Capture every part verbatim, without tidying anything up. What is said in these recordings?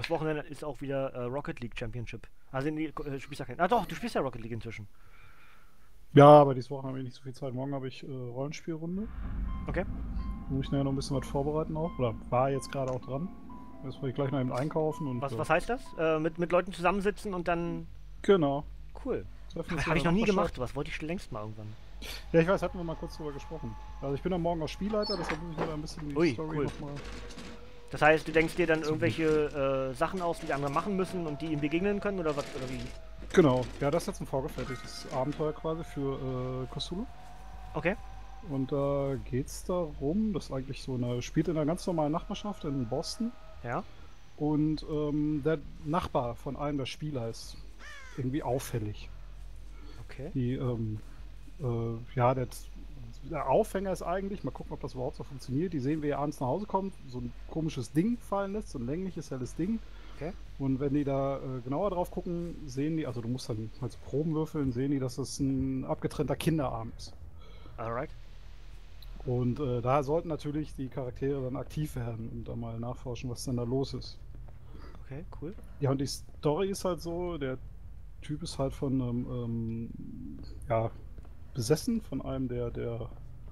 das Wochenende ist auch wieder äh, Rocket League Championship. Also nee, äh, spielst ja kein. Ah doch, du spielst ja Rocket League inzwischen. Ja, aber dieses Wochenende habe ich nicht so viel Zeit. Morgen habe ich äh, Rollenspielrunde. Okay. Da muss ich nachher noch ein bisschen was vorbereiten auch. Oder war jetzt gerade auch dran. Jetzt wollte ich gleich noch eben einkaufen und. Was, äh, was heißt das? Äh, mit, mit Leuten zusammensitzen und dann. Genau. Cool. Treffen uns Habe ich in der noch nie Nachbarschaft. gemacht, was wollte ich schon längst mal irgendwann. Ja, ich weiß, hatten wir mal kurz drüber gesprochen. Also ich bin am Morgen auch Spielleiter, deshalb muss ich mir da ein bisschen die Ui, Story cool. nochmal. Das heißt, du denkst dir dann irgendwelche äh, Sachen aus, die die anderen machen müssen und die ihm begegnen können oder was oder wie? Genau. Ja, das ist jetzt ein vorgefertigtes Abenteuer quasi für äh, Cthulhu. Okay. Und da geht's darum, das ist eigentlich so eine, spielt in einer ganz normalen Nachbarschaft in Boston. Ja. Und ähm, der Nachbar von einem der Spieler ist irgendwie auffällig. Okay. Die, ähm, äh, ja, der, der Aufhänger ist eigentlich, mal gucken, ob das überhaupt so funktioniert. Die sehen, wie er abends nach Hause kommt, so ein komisches Ding fallen lässt, so ein längliches, helles Ding. Okay. Und wenn die da äh, genauer drauf gucken, sehen die, also du musst dann halt so Proben würfeln, sehen die, dass das ein abgetrennter Kinderarm ist. Alright. Und äh, da sollten natürlich die Charaktere dann aktiv werden und da mal nachforschen, was denn da los ist. Okay, cool. Ja, und die Story ist halt so, der Typ ist halt von einem, ähm, ja, besessen von einem der, der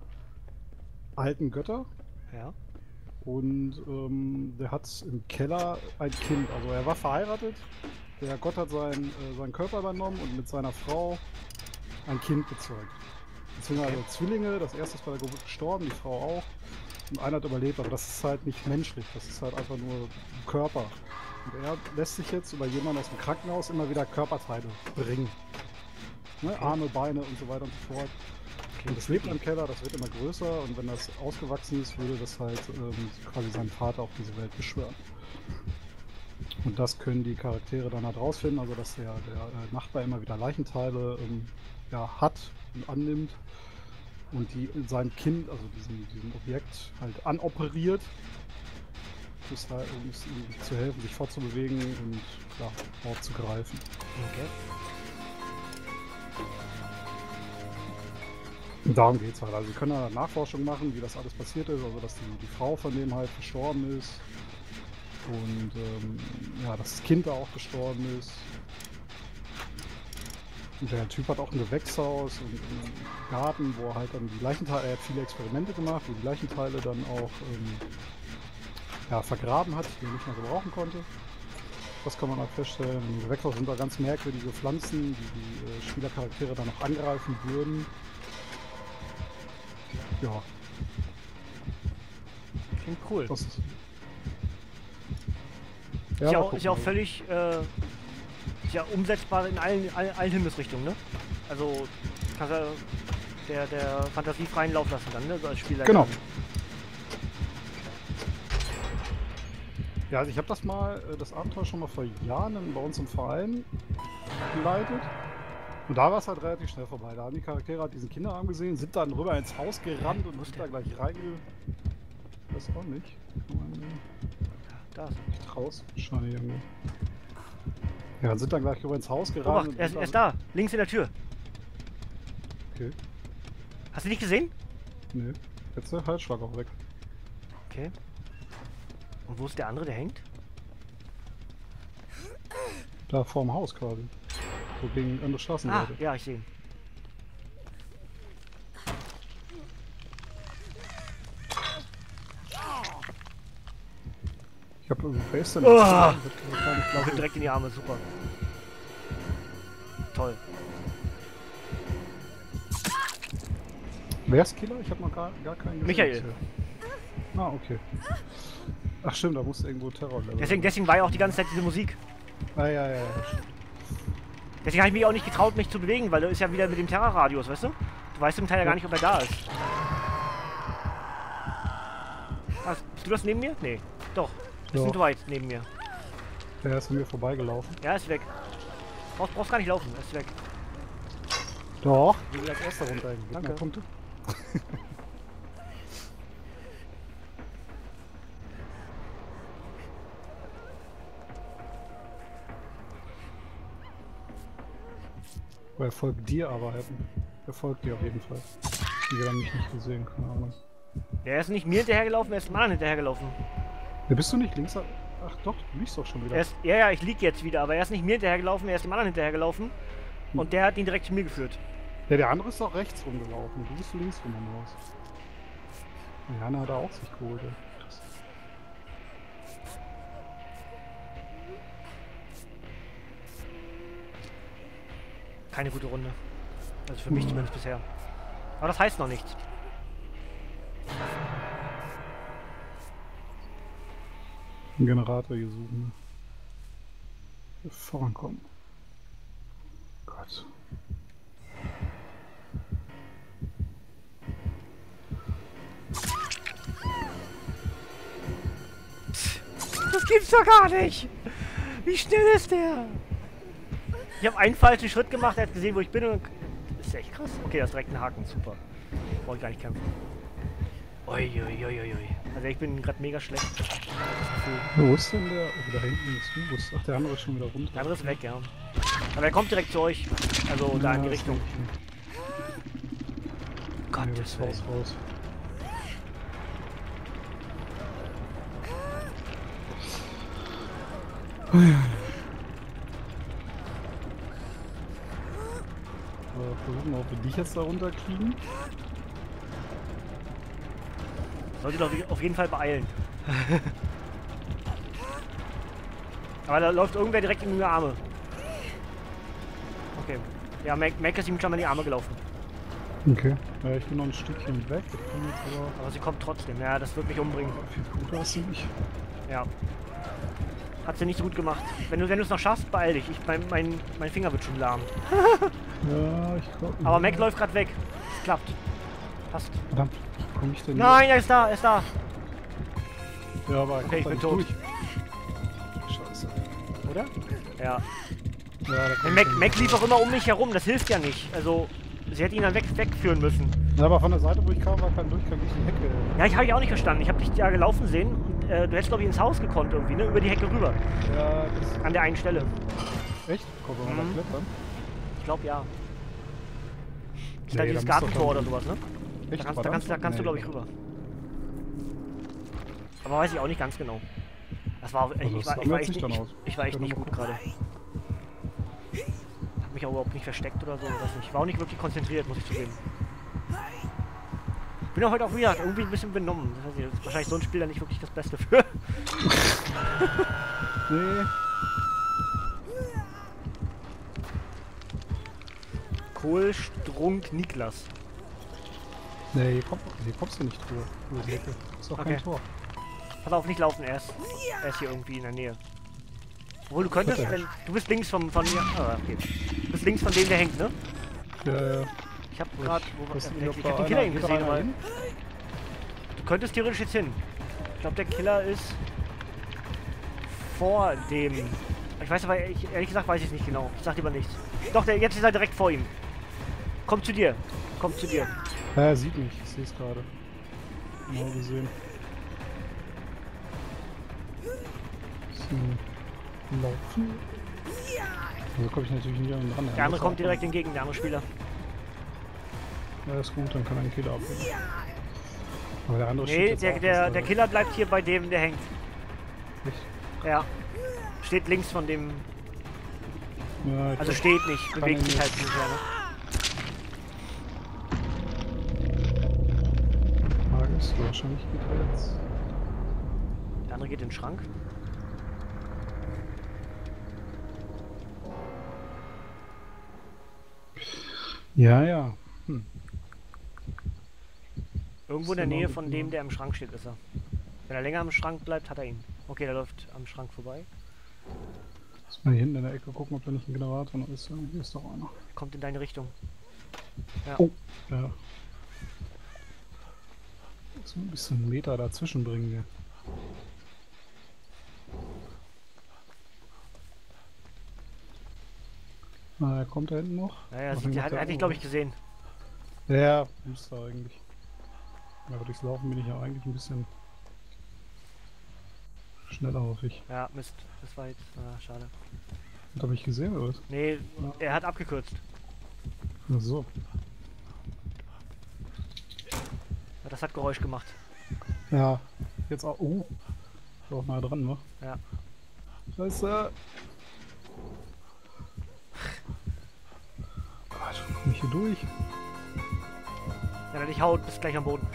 alten Götter. Ja. Und ähm, der hat im Keller ein Kind. Also er war verheiratet, der Gott hat seinen, äh, seinen Körper übernommen und mit seiner Frau ein Kind gezeugt. Beziehungsweise Okay. Zwillinge, das erste ist bei der Geburt gestorben, die Frau auch. Und einer hat überlebt, aber das ist halt nicht menschlich, das ist halt einfach nur ein Körper. Und er lässt sich jetzt über jemanden aus dem Krankenhaus immer wieder Körperteile bringen. Ne? Okay. Arme, Beine und so weiter und so fort. Und das lebt im Keller, das wird immer größer und wenn das ausgewachsen ist, würde das halt ähm, quasi seinen Vater auf diese Welt beschwören. Und das können die Charaktere dann halt rausfinden, also dass der, der äh, Nachbar immer wieder Leichenteile ähm, ja, hat und annimmt und die in seinem Kind, also diesem, diesem Objekt, halt anoperiert, ist halt, um es ihm zu helfen, sich fortzubewegen und ja, aufzugreifen. Okay. Und darum geht's halt. Also sie können da Nachforschung machen, wie das alles passiert ist, also dass die, die Frau von dem halt gestorben ist und ähm, ja, dass das Kind da auch gestorben ist. Und der Typ hat auch ein Gewächshaus und einen Garten, wo er halt dann die Leichenteile, er hat viele Experimente gemacht, wo die Leichenteile dann auch ähm, ja, vergraben hat, die er nicht mehr gebrauchen konnte. Das kann man halt feststellen. Im Gewächshaus sind da ganz merkwürdige Pflanzen, die die äh, Spielercharaktere dann noch angreifen würden. Ja, Klingt cool. das ist. Ist ja, mal auch, gucken, ist ja auch also. völlig äh, ist ja umsetzbar in allen, allen, allen Himmelsrichtungen, ne? Also kannst ja der, der Fantasie freien Lauf lassen dann, ne? So als Spieler. Genau. Ja, also ich habe das mal, äh, das Abenteuer schon mal vor Jahren bei uns im Verein geleitet. Und da war es halt relativ schnell vorbei. Da haben die Charaktere halt diesen Kinderarm gesehen, sind dann rüber ins Haus gerannt und sind da gleich reinge... Das auch nicht. Da ist Nicht raus. Wahrscheinlich irgendwo. Ja, dann sind dann gleich rüber ins Haus er. gerannt. Obacht, und er, ist- sind er ist dann- da, links in der Tür. Okay. Hast du nicht gesehen? Nee. Jetzt ist der Halsschlag auch weg. Okay. Und wo ist der andere, der hängt? Da vorm Haus quasi. So gegen andere Ah, Straßenseite. ja, ich sehe ihn. Ich hab, wer ist denn Oh! das? Ich hab gar nicht Lauf ihm glauben. direkt in die Arme, super. Toll. Wer ist Killer? Ich habe noch gar, gar keinen gesehen. Michael. bisher. Ah, okay. Ach stimmt, da muss irgendwo Terror level. Deswegen, deswegen war ja auch die ganze Zeit diese Musik. Ah, ja, ja, ja. Deswegen habe ich mich auch nicht getraut, mich zu bewegen, weil du ist ja wieder mit dem Terrorradius, weißt du? Du weißt im Teil ja gar nicht, ob er da ist. Ah, bist du das neben mir? Nee. Doch. Das ist ein Doch. Dwight neben mir. Der ist an mir vorbeigelaufen. Ja, ist weg. Brauchst, brauchst gar nicht laufen, er ist weg. Doch. Ich will als erster runter. Gib Danke. mal Punkte. Er folgt dir aber. Er- Er folgt dir auf jeden Fall. Die haben mich nicht gesehen, keine Ahnung. Der ist nicht mir hinterhergelaufen, er ist dem anderen hinterhergelaufen. Ja, bist du nicht links? Ach doch, du liegst doch schon wieder. Er ist, ja, ja, ich lieg jetzt wieder, aber er ist nicht mir hinterhergelaufen, er ist dem anderen hinterhergelaufen. Hm. Und der hat ihn direkt zu mir geführt. Ja, der andere ist doch rechts rumgelaufen. Du bist links rum am Haus. Ja, Jana hat er auch sich geholt. Ey. Krass. Keine gute Runde. Also für mich zumindest bisher. Aber das heißt noch nichts. Einen Generator hier suchen. Wir vorankommen. Gott. Das gibt's doch gar nicht! Wie schnell ist der? Ich habe einen falschen Schritt gemacht, er hat gesehen, wo ich bin und... Das ist echt krass. Okay, das ist direkt ein Haken, super. Brauche ich gar nicht kämpfen. Uiuiuiui. Also ich bin gerade mega schlecht. Wo ist denn der? Oh, da hinten ist du. Wo ist... Ach, der andere ist schon wieder runter. Der andere ist weg, ja. Aber er kommt direkt zu euch. Also da in die Ja, Richtung. Gott, Gott, das das raus, raus. Oh ja. So, versuchen, ob wir dich jetzt da runterkriegen. Sollte doch auf jeden Fall beeilen. Aber da läuft irgendwer direkt in die Arme. Okay. Ja, Mac, Mac ist ihm schon mal in die Arme gelaufen. Okay. Ja, ich bin noch ein Stückchen weg. Ich kann jetzt aber... Aber sie kommt trotzdem. Ja, das wird mich umbringen. Viel Punkte hast du nicht. Ja. Hat sie nicht so gut gemacht. Wenn du wenn du es noch schaffst, beeil dich. Ich, mein, mein, mein Finger wird schon lahm. Ja, ich glaube... Aber Mac läuft gerade weg. Es klappt. Passt. Verdammt, wie komme ich denn... Nein, er ist da, er ist da. hier? Ja, aber er Okay, ich kommt bin da tot. nicht durch. Scheiße. Oder? Ja. Ja, da Hey, kommt Mac, er Mac nicht. lief auch immer um mich herum. Das hilft ja nicht. Also, sie hätte ihn dann weg, wegführen müssen. Ja, aber von der Seite, wo ich kam, war kein Durchgang durch die Hecke. Ja, ich habe ich auch nicht verstanden. Ich habe dich ja gelaufen sehen. Und, äh, du hättest, glaube ich, ins Haus gekonnt irgendwie, ne? Über die Hecke rüber. Ja, das... An der einen Stelle. Echt? Kommt man mal Mhm. da klettern? Ich glaube, ja. Ist Nee, da da dieses muss doch Gartentor oder dann- sowas, ne? Echt? Da kannst, War da das kannst, da so? kannst du, Nee. glaube ich, rüber. Aber weiß ich auch nicht ganz genau. Das war, ich, Also, ich, das war, sah ich, war jetzt echt nicht nicht, dann aus. ich war echt Können wir nicht mal gut gerade. Hab mich auch überhaupt nicht versteckt oder so. Das nicht. Ich war auch nicht wirklich konzentriert, muss ich zugeben. Bin auch heute auch wieder irgendwie ein bisschen benommen. Das, heißt, das ist wahrscheinlich so ein Spiel da nicht wirklich das Beste für. Nee. Kohlstrunk Niklas. Nee, hier, kommt, hier kommst du nicht drüber. Über die Hecke. Ist doch Okay. kein Tor. Pass auf, nicht laufen, er ist, er ist hier irgendwie in der Nähe. Obwohl du könntest, wenn, du bist links vom, von mir, ah, okay. Du bist links von dem, der hängt, ne? Ja, ja. Ich hab grad, wo war weiß der? nicht, ob Ich da hab den einer- Killer eben geht da gesehen, einer aber hin? du könntest theoretisch jetzt hin. Ich glaube, der Killer ist vor dem. Ich weiß aber, ich, ehrlich gesagt weiß ich es nicht genau. Ich sag lieber nichts. Doch, der, jetzt ist er direkt vor ihm. Kommt zu dir. Kommt zu dir. Ja, er sieht mich. Ich sehe es gerade. Genau gesehen. So. Laufen. Also komme ich natürlich nicht an ihn dran. Der andere kommt direkt entgegen, der andere Spieler. Ja, ist gut, dann kann er den Killer abhängen. Aber der andere steht Nee, jetzt der, auch, der, dass der er- Killer bleibt hier bei dem, der hängt. Echt? Ja. Steht links von dem. Ja, ich Also glaub, steht nicht, kann bewegt er sich nicht. halt nicht mehr, ne? Frage ist, wahrscheinlich geht er jetzt. Der andere geht in den Schrank. Ja, ja. Hm. Irgendwo in Ist der genau Nähe so von genau. dem, der im Schrank steht, ist er. Wenn er länger am Schrank bleibt, hat er ihn. Okay, der läuft am Schrank vorbei. Muss mal hier hinten in der Ecke gucken, ob da nicht ein Generator noch ist. Ja, hier ist doch einer. Kommt in deine Richtung. Ja. Oh. Ja. So ein bisschen Meter dazwischen bringen wir. Na, er kommt da hinten noch. Ja, ja, Ach, sieht, dann der macht hat, er hat dich, auch glaube ich, was. gesehen. Ja, müsste er eigentlich. Aber durchs Laufen bin ich ja eigentlich ein bisschen schneller, hoffe ich. Ja, Mist. Das war jetzt. Ah, schade. Hat er mich gesehen oder was? Nee, Ja. er hat abgekürzt. Ach so. Ja, das hat Geräusch gemacht. Ja, jetzt auch. Oh. Auch nah dran, ne? Ja. Scheiße. Gott, komm ich hier durch? Wenn er dich haut, bist gleich am Boden.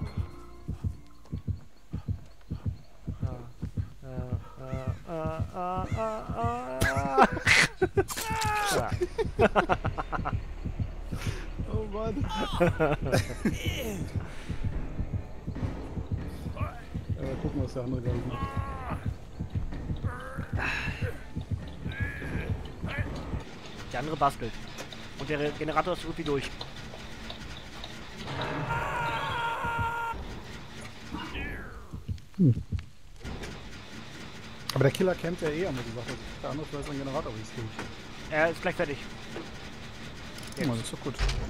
Äh, äh, äh, äh, äh, äh. Ja. Oh Mann. äh, gucken, was der andere gerade macht. Der andere bastelt. Und der Generator ist irgendwie durch. Hm. Aber der Killer kennt ja eh, haben wir gesagt. Also der andere weiß ein Generator, aber ist durch. Er ist gleich fertig. Guck mal, das ist doch gut.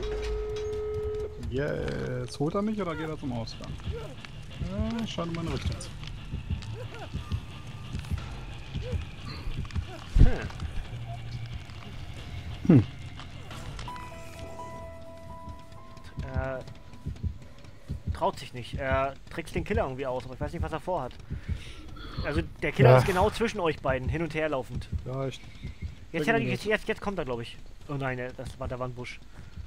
Jetzt holt er mich oder geht er zum Ausgang? Ja, scheint in meine Richtung zu. Hm. Hm. Er traut sich nicht. Er trickst den Killer irgendwie aus, aber ich weiß nicht, was er vorhat. Also der Killer Ja. ist genau zwischen euch beiden, hin und her laufend. Ja, ich. Jetzt, hat er, jetzt, jetzt, jetzt kommt er, glaube ich. Oh nein, er- das war, da war ein Busch.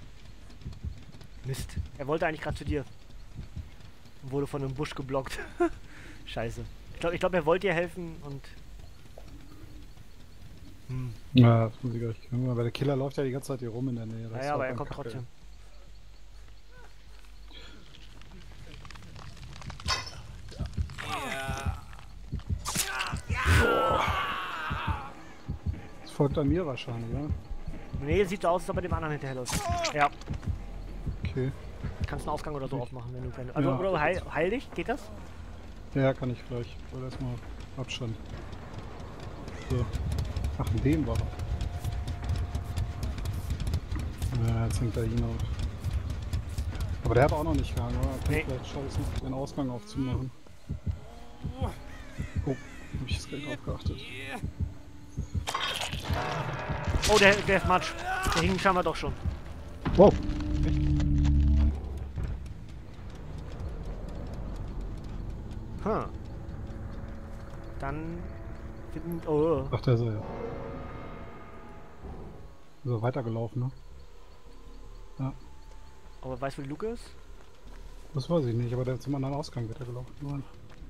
Mist. Er wollte eigentlich gerade zu dir. Und wurde von einem Busch geblockt. Scheiße. Ich glaube, ich glaub, er wollte dir helfen und... Hm. Ja, das muss ich gleich können, weil der Killer läuft ja die ganze Zeit hier rum in der Nähe. Das Naja, ist aber auch er ein kommt Kacke. trotzdem. Das folgt an mir wahrscheinlich, ja? Nee, sieht so aus, als ob er dem anderen hinterherläuft. Ja, Okay. kannst einen Ausgang oder so aufmachen, wenn du... Wenn du also, Ja. oder heil, heil dich, geht das? Ja, kann ich gleich. Ich wollte erstmal Abstand. So. Ach, in dem war er. Ja, jetzt hängt er ihn auf. Aber der hat auch noch nicht gehangen, oder? Kann Nee. ich vielleicht schaffen, den Ausgang aufzumachen. Oh, hab ich jetzt gleich drauf geachtet. Oh, der, der ist Matsch. Der hing scheinbar doch schon. Wow! Hm. Dann... finden- Oh. Ach, der ist er ja. Ist er weitergelaufen, ne? Ja. Aber weißt du, wo die Luke ist? Das weiß ich nicht, aber der ist zum anderen Ausgang weitergelaufen. Nein.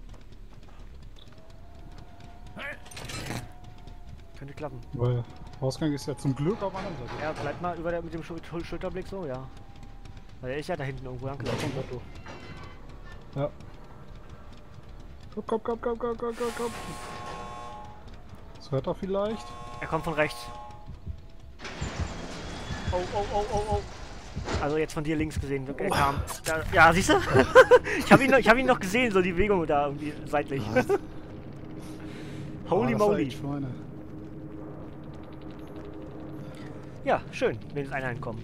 Könnte klappen. Weil Ausgang ist ja zum Glück auf der anderen Seite. Ja, bleib mal über der, mit dem Schul Schul Schulterblick so, ja. Weil er ist ja da hinten irgendwo Da angelaufen. kommt er durch. Ja. Komm, komm, komm, komm, komm, komm, komm, komm. Das hört er vielleicht. Er kommt von rechts. Oh, oh, oh, oh, oh. Also jetzt von dir links gesehen. Er kam. Da, ja, siehst du? ich habe ihn, noch- ich hab ihn noch gesehen, so die Bewegung da irgendwie seitlich. Holy Ah, das war moly. echt Schweine. Ja, schön, wenn jetzt einer hinkommt.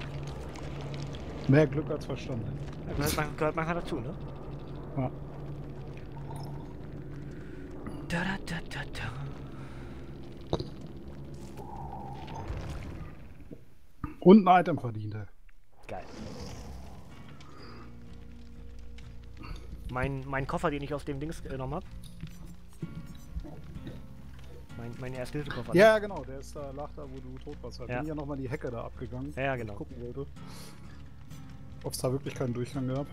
Mehr Glück als Verstand. Ja, gehört, man, gehört manchmal dazu, ne? Ja. Da, da, da, da, da. Und ein Item verdient er. Geil. Mein, mein Koffer, den ich aus dem Dings genommen habe. Mein, mein Erste-Hilfe-Koffer. Ja, genau, der ist da, lag da, wo du tot warst. Da Ja. bin ja nochmal die Hecke da abgegangen. Ja, ja, weil genau. Ich gucken wollte, ob es da wirklich keinen Durchgang gab.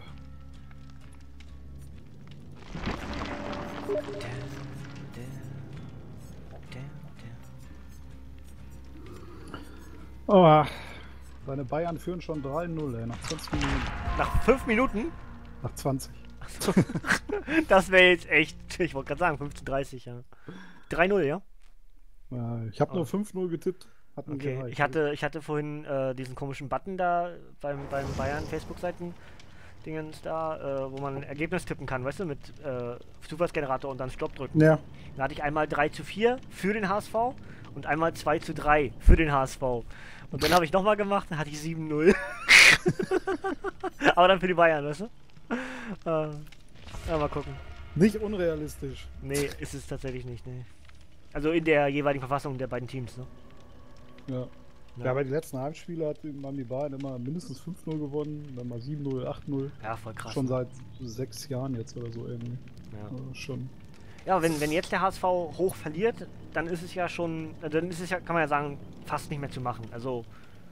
Oh, deine Bayern führen schon drei null, ey, nach zwanzig Minuten. Nach fünf Minuten? Nach zwanzig. Das wäre jetzt echt, ich wollte gerade sagen, fünfzehn dreißig, ja. drei null, ja? Äh, ich habe Oh. nur fünf null getippt. Hat nicht Okay, gereicht. ich hatte, ich hatte vorhin äh, diesen komischen Button da beim, beim Bayern-Facebook-Seiten Dingens da, äh, wo man ein Ergebnis tippen kann, weißt du, mit äh, Zufallsgenerator und dann Stopp drücken. Ja. Da hatte ich einmal drei zu vier für den H S V und einmal zwei zu drei für den H S V. Und dann habe ich nochmal gemacht, dann hatte ich sieben null. Aber dann für die Bayern, weißt du? Äh, ja, mal gucken. Nicht unrealistisch. Nee, ist es tatsächlich nicht, nee. Also in der jeweiligen Verfassung der beiden Teams, ne? Ja. Ja. Ja, aber die letzten Heimspiele hat, haben die Bayern immer mindestens fünf null gewonnen, dann mal sieben null, acht null. Ja, voll krass. Schon ne? seit sechs Jahren jetzt oder so irgendwie. Ja. Also schon. Ja, wenn, wenn jetzt der H S V hoch verliert, dann ist es ja schon, äh, dann ist es ja, kann man ja sagen, fast nicht mehr zu machen. Also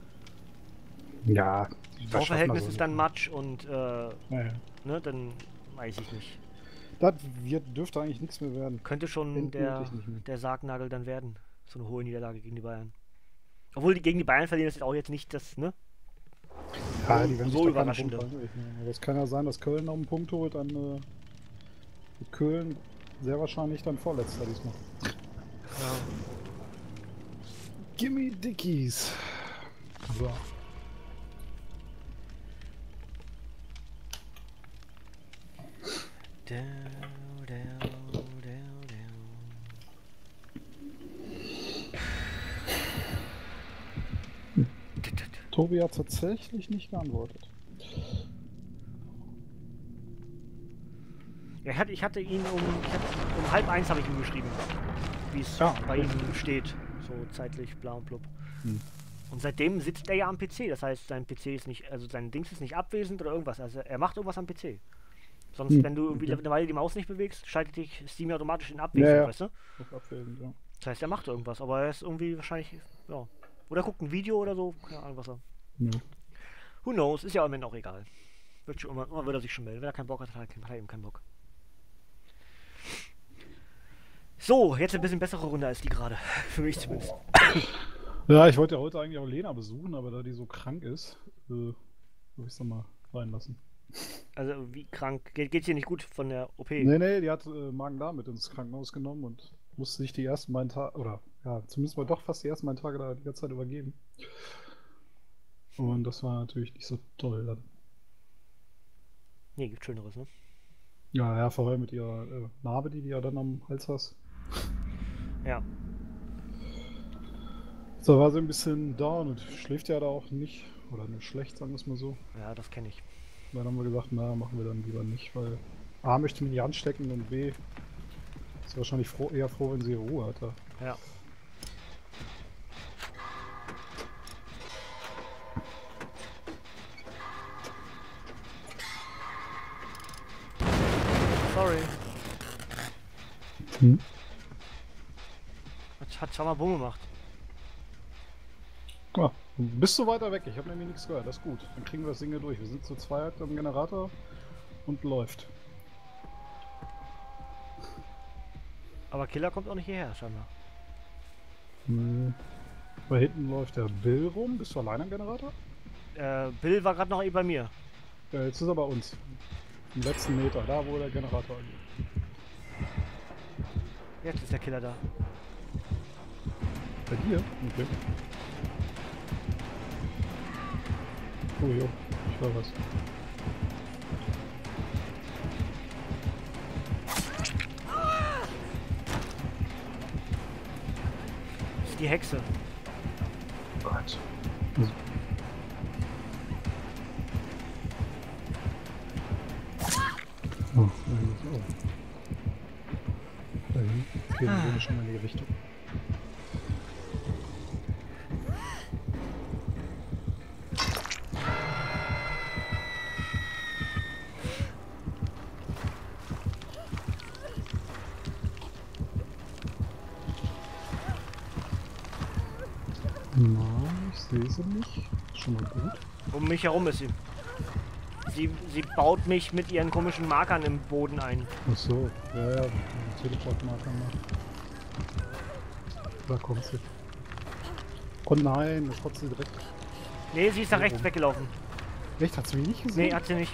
Ja, Torverhältnis ist dann Matsch und äh, ja, ja. ne, dann weiß ich nicht. Das wird, dürfte eigentlich nichts mehr werden. Könnte schon Endgültig der, nicht mehr. der Sargnagel dann werden. So eine hohe Niederlage gegen die Bayern. Obwohl die gegen die Bayern verlieren, das ist auch jetzt nicht das, ne? Ja, die werden so sich da keine überraschend. Punkte einrechnen. Aber es kann ja sein, dass Köln noch einen Punkt holt, dann äh, wird Köln sehr wahrscheinlich dann Vorletzter diesmal. Ja. Gimme Dickies. So. Down, down, down, down. Tobi hat tatsächlich nicht geantwortet. Ja, ich, hatte, ich hatte ihn um, ich hatte, um halb eins habe ich ihm geschrieben, wie es Ja, bei okay. ihm steht, so zeitlich bla und blub. Hm. Und seitdem sitzt er ja am P C, das heißt, sein P C ist nicht, also sein Dings ist nicht abwesend oder irgendwas, also er macht irgendwas am P C. Sonst, Hm, wenn du irgendwie okay. eine Weile die Maus nicht bewegst, schaltet dich Steam automatisch in abwesend, Ja, ja. weißt du? Auf abwesend, ja. Das heißt, er macht irgendwas, aber er ist irgendwie wahrscheinlich, ja. Oder guckt ein Video oder so, keine Ahnung was er. Ja. Who knows, ist ja im Moment auch egal. Wird schon immer, immer wird er sich schon melden. Wenn er keinen Bock hat, hat er, hat er eben keinen Bock. So, jetzt ein bisschen bessere Runde als die gerade. Für mich zumindest. Ja, ich wollte ja heute eigentlich auch Lena besuchen, aber da die so krank ist, äh, habe ich es dann mal reinlassen. Also wie krank? Ge geht's ihr nicht gut von der O P? Nee, nee, die hat äh, Magen-Darm mit ins Krankenhaus genommen und musste sich die ersten beiden Tage, oder ja, zumindest mal doch fast die ersten beiden Tage da die ganze Zeit übergeben. Und das war natürlich nicht so toll dann. Nee, gibt Schöneres, ne? Ja, ja, vorher mit ihrer äh, Narbe, die du ja dann am Hals hast. Ja. So war sie ein bisschen down und schläft ja da auch nicht, oder nur schlecht, sagen wir es mal so. Ja, das kenne ich. Dann haben wir gesagt, na, machen wir dann lieber nicht, weil A, möchte mich nicht anstecken und B, ist wahrscheinlich froh, eher froh, wenn sie Ruhe hat. Da. Ja. Sorry. Hm? Hat, hat zweimal Bumm gemacht. Ah, bist du weiter weg? Ich habe nämlich nichts gehört. Das ist gut. Dann kriegen wir das Ding hier durch. Wir sind zu zweit am Generator und läuft. Aber Killer kommt auch nicht hierher, scheinbar. Hm. Da hinten läuft der Bill rum. Bist du allein am Generator? Äh, Bill war gerade noch eben bei mir. Ja, jetzt ist er bei uns. Im letzten Meter, da wo der Generator angeht. Jetzt ist der Killer da. Bei dir? Okay. Oh jo, ich höre was. Das ist die Hexe. Gott. Oh, oh. Dahin gehen wir schon mal in die Richtung. Na, ich sehe sie nicht. Schon mal gut. Um mich herum ist sie. Sie, sie baut mich mit ihren komischen Markern im Boden ein. Ach so, ja, ja, Teleportmarker macht. Da kommt sie. Oh nein, das hat sie direkt. Nee, sie ist nach rechts weggelaufen. Echt, hat sie mich nicht gesehen? Nee, hat sie nicht.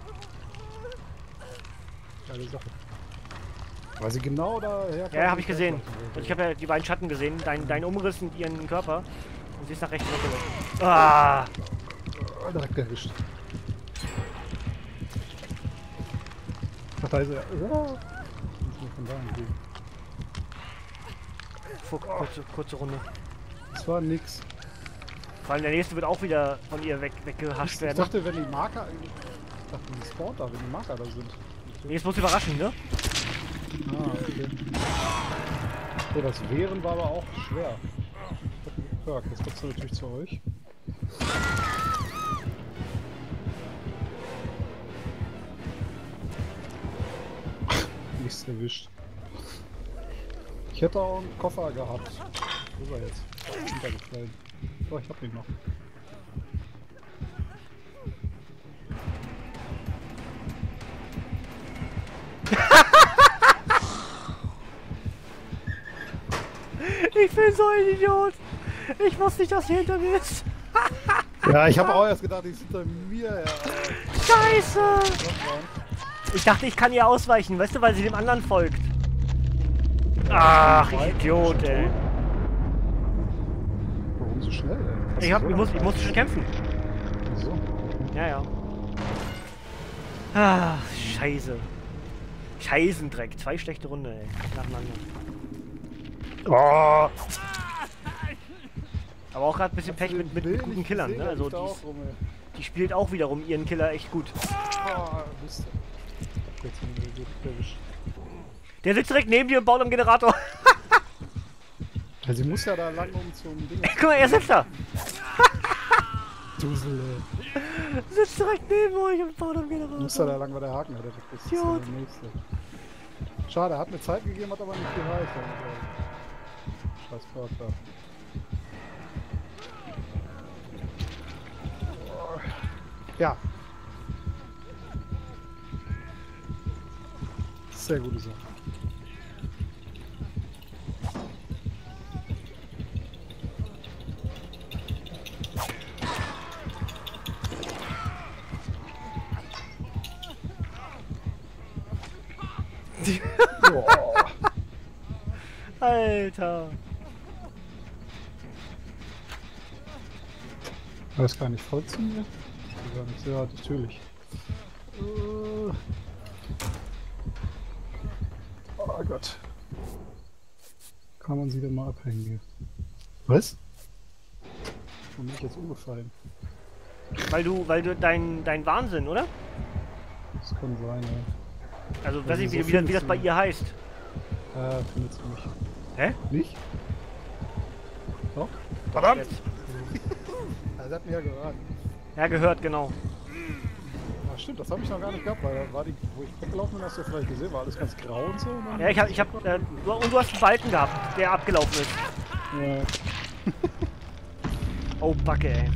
Geile Sache. Weil sie genau daher Ja, habe ich gesehen. Und ich habe ja die beiden Schatten gesehen, dein, dein Umriss und ihren Körper. Und sie ist nach rechts weggelaufen. Ah! Oh, direkt erwischt. Ach, da ist er. Ja. Muss man von da hingehen. Fuck, kurze, kurze Runde. Das war nix. Vor allem der nächste wird auch wieder von ihr weg, weggehascht Ich werden. dachte, wenn die Marker. Ich dachte, die spawnt da, wenn die Marker da sind. Nee, jetzt muss überraschen, ne? Ah, okay. So, das Wehren war aber auch schwer. Perk, das gibt's natürlich zu euch. Nichts erwischt. Ich hätte auch einen Koffer gehabt. Wo ist er jetzt? Hintergefallen. Oh, ich hab ihn noch. Ich bin so ein Idiot. Ich wusste nicht, dass hier hinter mir ist. Ja, ich habe auch erst gedacht, ich hinter mir. Ja. Scheiße. Ich dachte, ich kann ihr ausweichen, weißt du, weil sie dem anderen folgt. Ach, ich Idiot, ey. Warum so schnell, ey? Ich, hab, ich, muss, ich musste schon kämpfen. So. Ja, ja. Ah, Scheiße. Scheißendreck. Zwei schlechte Runde, ey. Nacheinander. Oh. Aber auch gerade ein bisschen Pech mit, mit, mit guten Killern, ne? Also die, ist, rum, die spielt auch wiederum ihren Killer echt gut. Oh, Mist. Jetzt haben wir gut erwischt. Der sitzt direkt neben dir und baut am Generator. Ja, sie muss ja da lang um zum Ding. Ey, guck mal, er sitzt da. Dusel. Sitzt direkt neben euch und baut am Generator. Muss ja da lang, weil der Haken hat. Das ist ja der nächste. Schade, er hat mir Zeit gegeben, hat aber nicht gereicht. Scheiß Charakter. Ja. Sehr gute Sache. Alter. Weiß gar nicht, folgt sie mir? Ja, natürlich. Uh. Oh Gott. Kann man sie denn mal abhängen hier? Was? Warum bin ich jetzt umgefallen? Weil du, weil du dein, dein Wahnsinn, oder? Das kann sein, ja. Also, Weil weiß ich, sie wie, so wie, das- wie viel das bei zu- ihr heißt. Äh, findet sie mich. Hä? Nicht? Doch? Verdammt! Er hat mir ja gehört. Ja, gehört, genau. Ah, stimmt, das habe ich noch gar nicht gehabt, weil da war die, wo ich weggelaufen bin, hast du ja vielleicht gesehen, war alles ganz grau und so. Und dann Ja, ich hab, ich hab, äh, du- und du hast einen Balken gehabt, der abgelaufen ist. Ja. Oh, Backe, ey.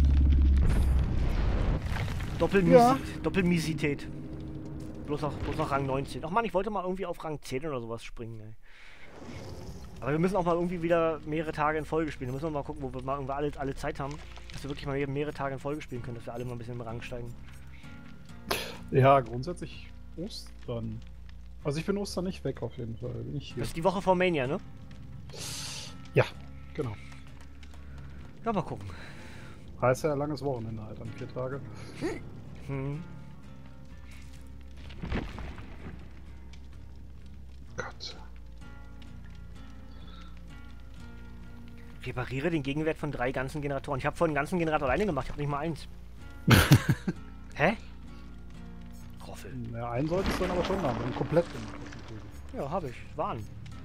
Doppelmisi Ja. Doppelmisität. Bloß noch, bloß noch Rang neunzehn. Ach man, ich wollte mal irgendwie auf Rang zehn oder sowas springen, ey. Aber wir müssen auch mal irgendwie wieder mehrere Tage in Folge spielen. Da müssen wir mal gucken, wo wir mal irgendwie alle, alle Zeit haben. Dass wir wirklich mal mehrere Tage in Folge spielen können, dass wir alle mal ein bisschen im Rang steigen. Ja, grundsätzlich Ostern. Also ich bin Ostern nicht weg auf jeden Fall, bin ich hier. Das ist die Woche vor Mania, ne? Ja, genau. Ja, mal gucken. Heißt ja langes Wochenende halt, an vier Tage. Hm. Gott. Repariere den Gegenwert von drei ganzen Generatoren. Ich habe vorhin einen ganzen Generator alleine gemacht, ich habe nicht mal eins. Hä? Roffel. Ja, einen solltest du dann aber schon haben, einen komplett gemacht. Ja, habe ich. Waren.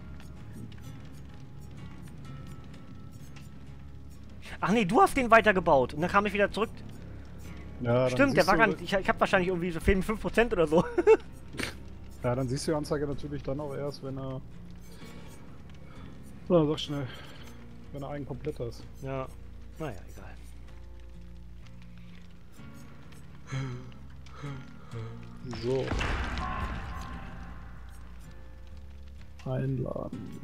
Ach nee, du hast den weitergebaut und dann kam ich wieder zurück. Ja, dann Stimmt, der siehst war du- gar nicht. Ich, ich habe wahrscheinlich irgendwie so fünf Prozent oder so. Ja, dann siehst du die Anzeige natürlich dann auch erst, wenn er... So, sag schnell. Wenn er einen komplett ist. Ja. Naja, egal. So. Einladen.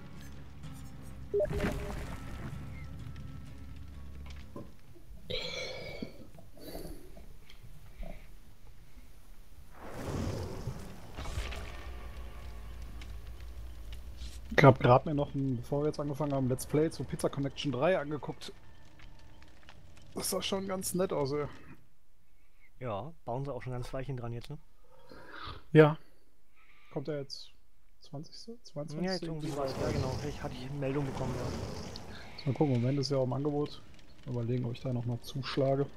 Ich habe gerade mir noch, ein, bevor wir jetzt angefangen haben, Let's Play zu Pizza Connection drei angeguckt. Das sah schon ganz nett aus, ey. Ja, bauen sie auch schon ganz Weilchen dran jetzt, ne? Ja. Kommt er jetzt zwanzigste? zweiundzwanzigste? Ja, jetzt irgendwie so was. Ja, genau. Ich hatte ich eine Meldung bekommen, ja. Mal gucken, im Moment ist ja auch im Angebot. Mal überlegen, ob ich da nochmal zuschlage.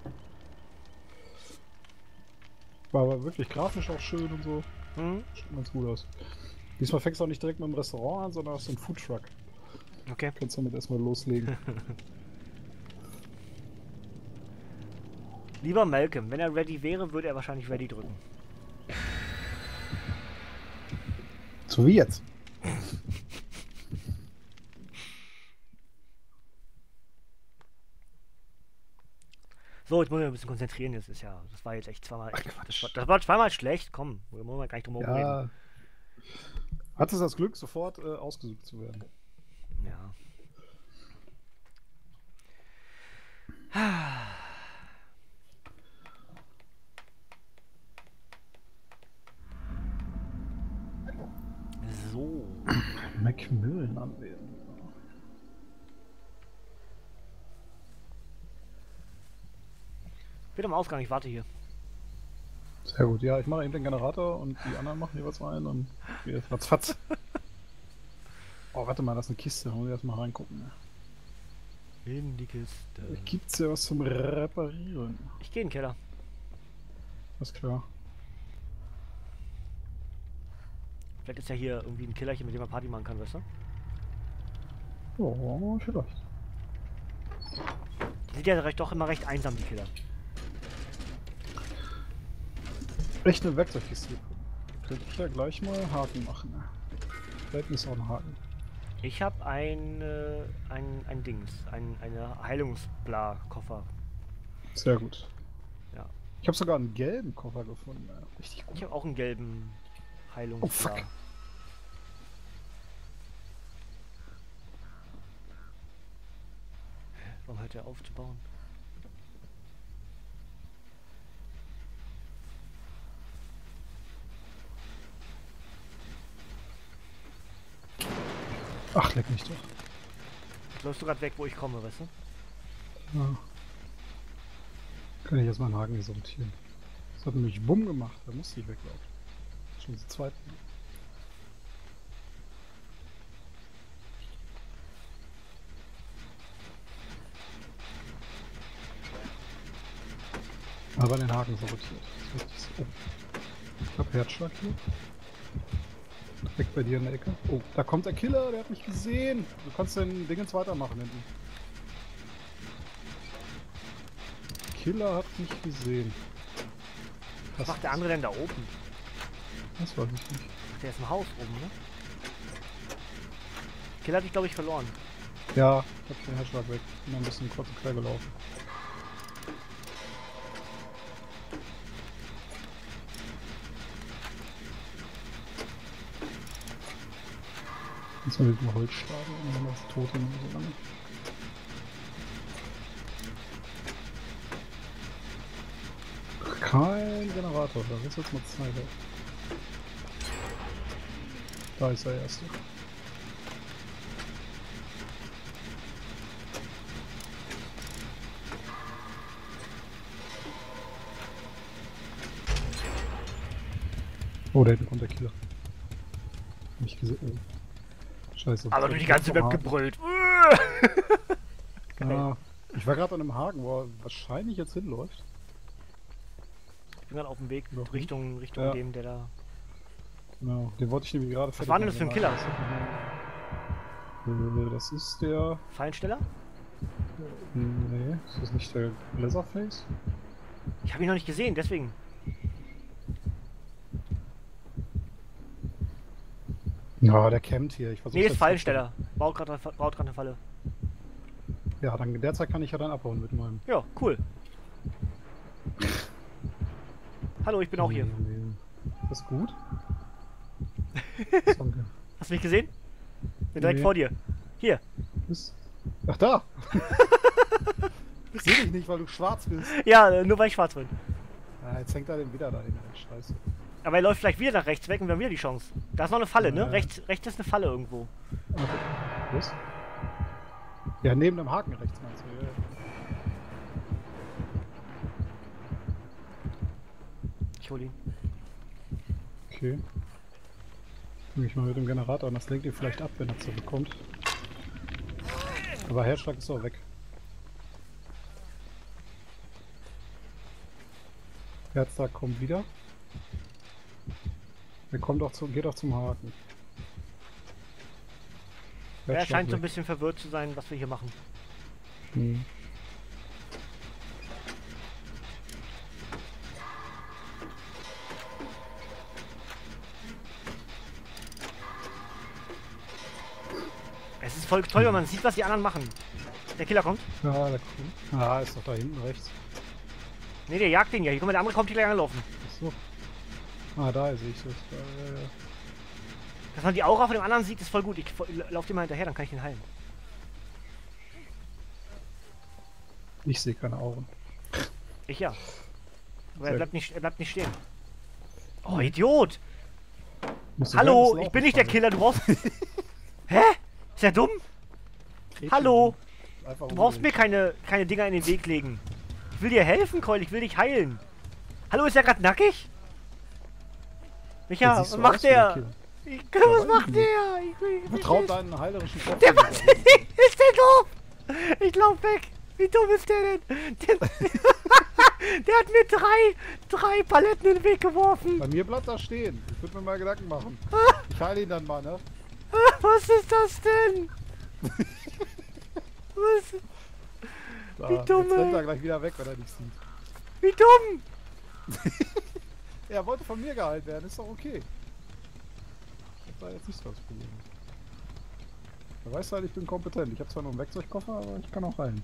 War aber wirklich grafisch auch schön und so. Hm? Sieht ganz gut aus. Diesmal fängst du auch nicht direkt mit dem Restaurant an, sondern hast so einen Foodtruck. Okay. Kannst damit erstmal loslegen. Lieber Malcolm, wenn er ready wäre, würde er wahrscheinlich ready drücken. So wie jetzt. So, jetzt muss ich mich ein bisschen konzentrieren. Das ist ja, das war jetzt echt zweimal. Ach, Echt, das, Quatsch. war, das war zweimal schlecht. Komm, da muss man gar nicht drum herum reden. Ja. Hattest das Glück, sofort äh, ausgesucht zu werden. Ja. So. Macmillan anwählen. Bitte am Ausgang, ich warte hier. Sehr gut, ja, ich mache eben den Generator und die anderen machen jeweils einen und wir ratzfatz. Oh, warte mal, das ist eine Kiste, da muss ich erstmal reingucken. Ne? In die Kiste. Gibt's ja was zum Reparieren? Ich gehe in den Keller. Alles klar. Vielleicht ist ja hier irgendwie ein Killerchen, mit dem man Party machen kann, weißt du? Oh, vielleicht. Die sind ja recht, doch immer recht einsam, die Killer. Echt eine Werkzeugkiste. Könnte ich ja gleich mal Haken machen. Ne? Vielleicht ist auch ein Haken. Ich habe ein, äh, ein, ein Dings, ein, eine Heilungsbla-Koffer. Sehr gut. Ja. Ich habe sogar einen gelben Koffer gefunden. Ja, richtig gut. Ich habe auch einen gelben Heilungsbla. Oh fuck. Warum hört er auf zu bauen? Ach, leck mich doch. Läufst du gerade weg, wo ich komme, weißt du? Ja. Kann ich erstmal einen Haken hier sortieren. Das hat nämlich Bumm gemacht, da musste ich weglaufen. Schon zu zweit. Aber den Haken sortiert. Das ist richtig so. Oh. Ich hab Herzschlag hier. Direkt bei dir in der Ecke. Oh, da kommt der Killer, der hat mich gesehen. Du kannst den Dingens weitermachen hinten. Killer hat mich gesehen. Was macht der andere denn da oben? Das weiß ich nicht. Ach, der ist im Haus oben, ne? Killer hat dich, glaube ich, verloren. Ja, ich hab den Herzschlag weg. Bin noch ein bisschen kurz und quer gelaufen. Jetzt mal mit dem Holz schlagen und dann das Tote noch so lange. Kein Generator, da ist jetzt mal Zeit. Da ist der erste. Oh, da hinten kommt der Killer. Nicht gesehen. Oh. Scheiße. Aber du die ganze Map gebrüllt. Ja, ich war gerade an einem Haken, wo er wahrscheinlich jetzt hinläuft. Ich bin gerade auf dem Weg Noch Richtung, Richtung ja. dem, der da... Genau, den wollte ich nämlich gerade Was war denn das für ein Killer? Äh, Das ist der... Fallensteller? Nee, ist das nicht der Leatherface? Ich habe ihn noch nicht gesehen, deswegen. Ja, der campt hier. Ich versuch's Nee, ist jetzt Fallensteller. Baut gerade baut gerade eine Falle. zu- Ja, dann derzeit kann ich ja dann abhauen mit meinem... Ja, cool. Hallo, ich bin auch hier. Das ist gut. Danke. Hast du mich gesehen? Bin direkt Nee. vor dir. Hier. Ist... Ach da! Ich seh dich nicht, weil du schwarz bist. Ja, äh, nur weil ich schwarz bin. Ah, jetzt hängt er den wieder dahin. Scheiße. Aber er läuft vielleicht wieder nach rechts weg und wir haben wieder die Chance. Da ist noch eine Falle, ne? Äh. Rechts, rechts ist eine Falle irgendwo. Okay. Was? Ja, neben dem Haken rechts meinst du? Ja, ja. Ich hol ihn. Okay. Nehme ich mal mit dem Generator und das lenkt ihn vielleicht ab, wenn er zurückkommt. Aber Herzschlag ist auch weg. Herzschlag kommt wieder. Er kommt auch zu, geht auch zum Haken. Er Herzschlag scheint so ein weg. bisschen verwirrt zu sein, was wir hier machen. Hm. Es ist voll toll, wenn man sieht, was die anderen machen. Der Killer kommt. Ja, der kommt. Ah, ist doch da hinten rechts. Ne, der jagt den ja. Hier, guck mal, der andere kommt hier gleich angelaufen. Achso. Ah, da sehe ich das. Da, ja, ja. Dass man die Aura von dem anderen sieht, ist voll gut. Ich lauf dir mal hinterher, dann kann ich den heilen. Ich sehe keine Augen. Ich ja. Aber er Sehr bleibt, nicht, er bleibt nicht stehen. Oh, Idiot! Musst du Hallo, während des ich bin nicht der Laufens Killer, du brauchst... Hä? Ist der dumm? treten. Hallo? Einfach Du brauchst mir umdrehen. keine, keine Dinger in den Weg legen. Ich will dir helfen, Keul, ich will dich heilen. Hallo, ist er gerade nackig? Micha, Der was siehst so macht aus wie der der? Killer. Ich, was weiß macht ich der? Ich will, ich will Vertraut helfen. deinen heilerischen Kopf. Der was? Ist der doof? Ich lauf weg. Wie dumm ist der denn? Der, der hat mir drei, drei Paletten in den Weg geworfen. Bei mir bleibt da stehen. Ich würde mir mal Gedanken machen. Ich heile ihn dann mal, ne? Was ist das denn? Was? Da, Wie dumm, jetzt rennt ey. er gleich wieder weg, wenn er dich sieht. Wie dumm? Er wollte von mir geheilt werden, ist doch okay. Das war jetzt nicht so das Problem. Er weiß halt, ich bin kompetent. Ich habe zwar nur einen Werkzeugkoffer, aber ich kann auch heilen.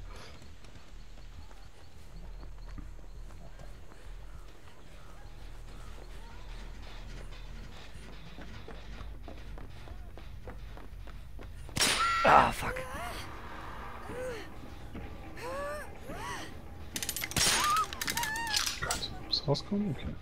Ah, fuck. Gott, muss rauskommen? Okay.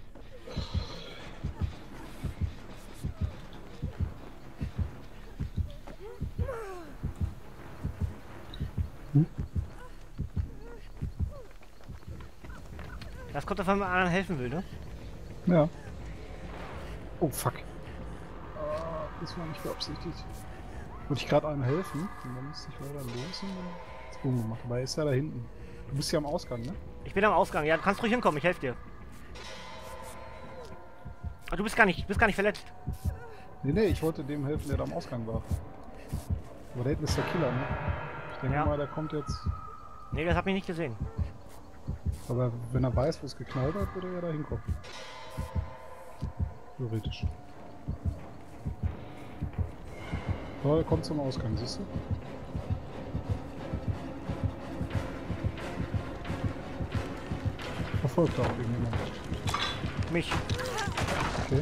Das kommt davon, wenn man anderen helfen will, ne? Ja. Oh, fuck. Ah, das war nicht beabsichtigt. Wollte ich gerade einem helfen und dann musste ich leider los und dann ist Boom gemacht. Aber er ist ja da hinten. Du bist ja am Ausgang, ne? Ich bin am Ausgang. Ja, du kannst ruhig hinkommen. Ich helfe dir. Aber du bist gar nicht, bist gar nicht verletzt. Nee, nee, ich wollte dem helfen, der da am Ausgang war. Aber da hinten ist der Killer, ne? Ich denke Ja. mal, der kommt jetzt. Nee, das hab ich nicht gesehen. Aber wenn er weiß, wo es geknallt hat, würde er ja da hinkommen. Theoretisch. So, er kommt zum Ausgang, siehst du? Verfolgt da auch irgendjemand. Mich. Okay.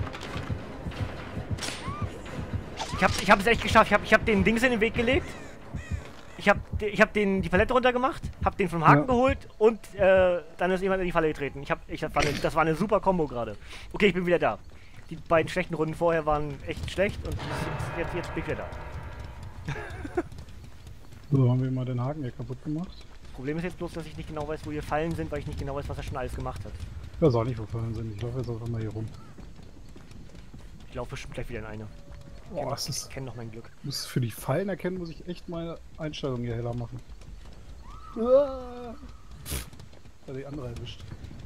Ich hab, ich hab es echt geschafft. Ich hab, ich hab den Dings in den Weg gelegt. Ich hab, ich hab den, die Palette runtergemacht, hab den vom Haken Ja. geholt und äh, dann ist jemand in die Falle getreten. Ich hab, ich hab, war eine, das war eine super Kombo gerade. Okay, ich bin wieder da. Die beiden schlechten Runden vorher waren echt schlecht und jetzt, jetzt, jetzt bin ich wieder da. So, haben wir mal den Haken hier kaputt gemacht. Das Problem ist jetzt bloß, dass ich nicht genau weiß, wo hier Fallen sind, weil ich nicht genau weiß, was er schon alles gemacht hat. Ich weiß auch nicht, wo Fallen sind. Ich laufe jetzt einfach mal hier rum. Ich laufe bestimmt gleich wieder in eine. Boah, das ist. Ich kenne noch mein Glück. Muss für die Fallen erkennen, muss ich echt meine Einstellung hier heller machen. Ah. Hat die andere erwischt.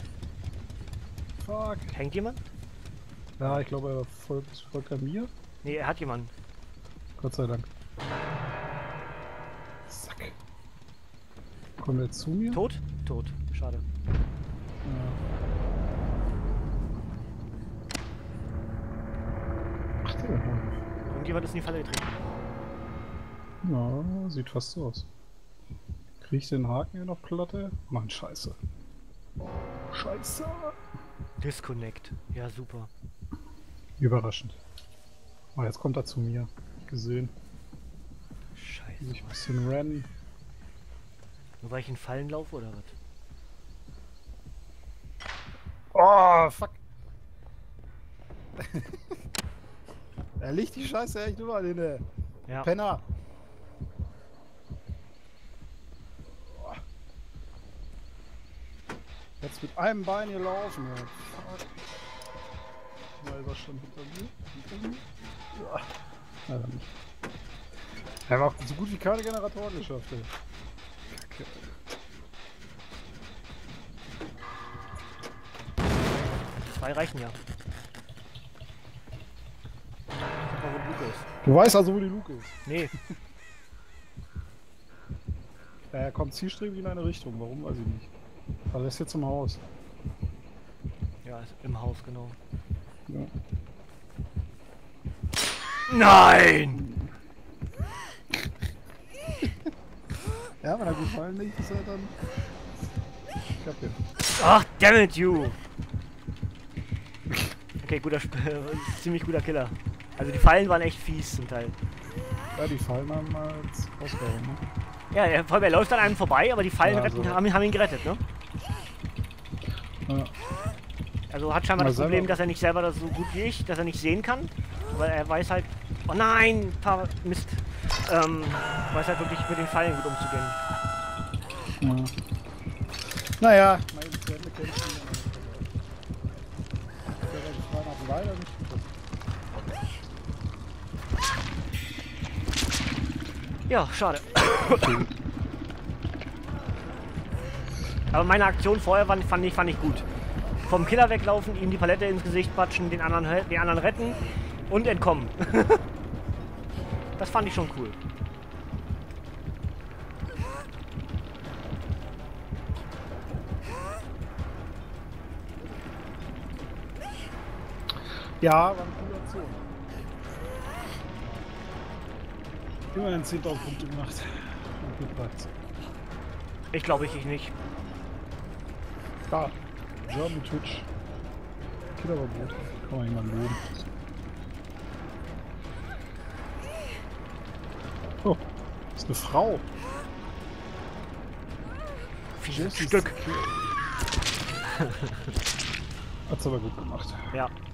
Fuck. Hängt jemand? Ja, ich glaube, er folgt, folgt er mir. Nee, er hat jemanden. Gott sei Dank. Sack. Kommt er zu mir? Tot? Tot. Schade. Ja. Ach, der Hund. Irgendjemand ist in die Falle getreten. Ja, sieht fast so aus. Krieg ich den Haken hier noch Platte? Mann, scheiße. Scheiße. Disconnect. Ja, super. Überraschend. Oh, jetzt kommt er zu mir. Gesehen. Scheiße. Muss ich ein bisschen rennen. Nur weil ich in Fallen laufe oder was? Oh, fuck. Er liegt die Scheiße echt überall in der Ja. Penner. Oh. Jetzt mit einem Bein hier laufen. Ja. Fuck. Da ist er schon hinter mir. Hinter mir. Ja. Leider nicht. Er hat auch so gut wie keine Generatoren geschafft. Ey. Kacke. Zwei reichen ja. Guck mal, wo die Luke ist. Du weißt also, wo die Luke ist. Nee. Er kommt zielstrebig in eine Richtung. Warum, weiß ich nicht. Aber er ist jetzt im Haus. Ja, ist im Haus, genau. Ja. Nein! Ja, wenn er gefallen liegt, ist er dann. Ich hab den. Ach, damn it, you! Okay, guter Sp ziemlich guter Killer. Also die Fallen waren echt fies zum Teil. Ja, die Fallen haben wir jetzt rausgehauen, ne? Ja, er, vor allem, er läuft an einem vorbei, aber die Fallen Ja, retten, also- haben, ihn- haben ihn gerettet, ne? Ja. Also hat scheinbar Mal das Problem, selber- dass er nicht selber das so gut wie ich, dass er nicht sehen kann. Weil er weiß halt, oh nein, paar Mist. Ähm, weiß halt wirklich mit den Fallen gut umzugehen. Ja. Naja, mal eben zu Ende kämpfen. Der die Fragen hat leider nicht getroffen. Ja, schade. Aber meine Aktion vorher fand, fand, ich, fand ich gut. Vom Killer weglaufen, ihm die Palette ins Gesicht patschen, den anderen, he- den anderen retten und entkommen. Das fand ich schon cool. Ja, war eine coole Aktion. Immerhin zehntausend Punkte gemacht. Und gepackt. Ich glaube ich, ich nicht. Da. German Twitch. Killerverbot. Kann man jemanden loben. Oh, das ist eine Frau. Fieses Jesse's Stück. Hat's aber gut gemacht. Ja.